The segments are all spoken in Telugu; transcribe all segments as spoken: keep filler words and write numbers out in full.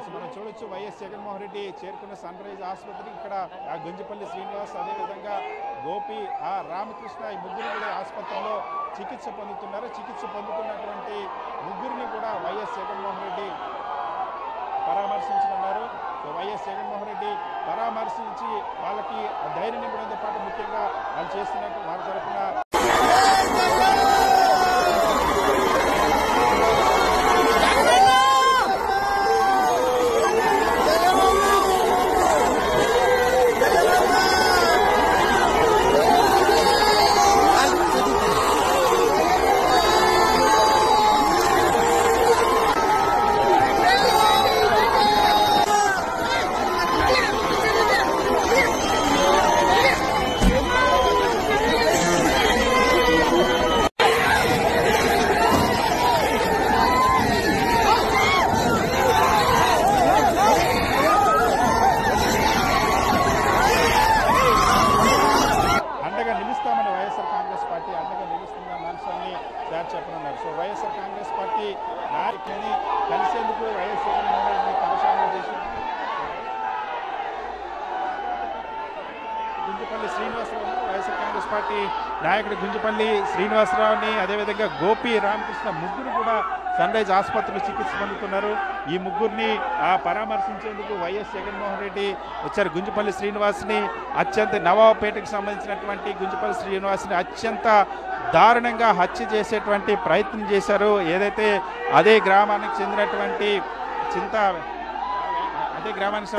మనం చూడొచ్చు వైఎస్ జగన్మోహన్ రెడ్డి చేరుకున్న సన్ రైజ్ ఆసుపత్రి ఇక్కడ గుంజపల్లి శ్రీనివాస్ అదేవిధంగా గోపి ఆ రామకృష్ణ ఈ ముగ్గురు కూడా ఆసుపత్రిలో చికిత్స పొందుతున్నారు. చికిత్స పొందుతున్నటువంటి ముగ్గురిని కూడా వైఎస్ జగన్మోహన్ రెడ్డి పరామర్శించనున్నారు. సో వైఎస్ జగన్మోహన్ రెడ్డి పరామర్శించి వాళ్ళకి ధైర్యం నింపడంతో పాటు ముఖ్యంగా వాళ్ళు చేస్తున్నట్టు వాళ్ళ తరఫున చెప్పనున్నారు. సో వైఎస్ఆర్ కాంగ్రెస్ పార్టీ నాయకులని కలిసేందుకు వైఎస్ జగన్మోహన్ రెడ్డిని కరసానం చేసింది. గుంజపల్లి శ్రీనివాసరావు వైఎస్ఆర్ కాంగ్రెస్ పార్టీ నాయకుడు గుంజపల్లి శ్రీనివాసరావుని అదేవిధంగా గోపి రామకృష్ణ ముగ్గురు కూడా సన్ రైజ్ ఆసుపత్రిలో చికిత్స పొందుతున్నారు. ఈ ముగ్గురిని ఆ పరామర్శించేందుకు వైఎస్ జగన్మోహన్ రెడ్డి వచ్చారు. గుంజపల్లి శ్రీనివాస్ని అత్యంత నవాబపేటకు సంబంధించినటువంటి గుంజపల్లి శ్రీనివాస్ని అత్యంత దారుణంగా హత్య చేసేటువంటి ప్రయత్నం చేశారు. ఏదైతే అదే గ్రామానికి చెందినటువంటి చింత అదే గ్రామానికి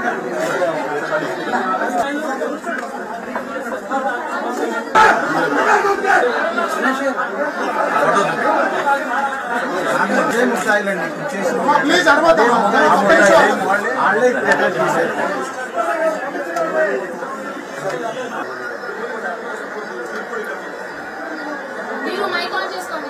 మీరు మైక్ ఆన్ చేసుకోండి.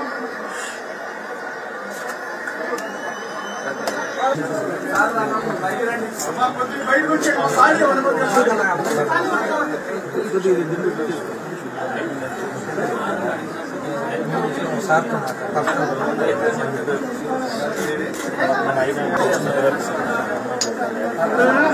సార్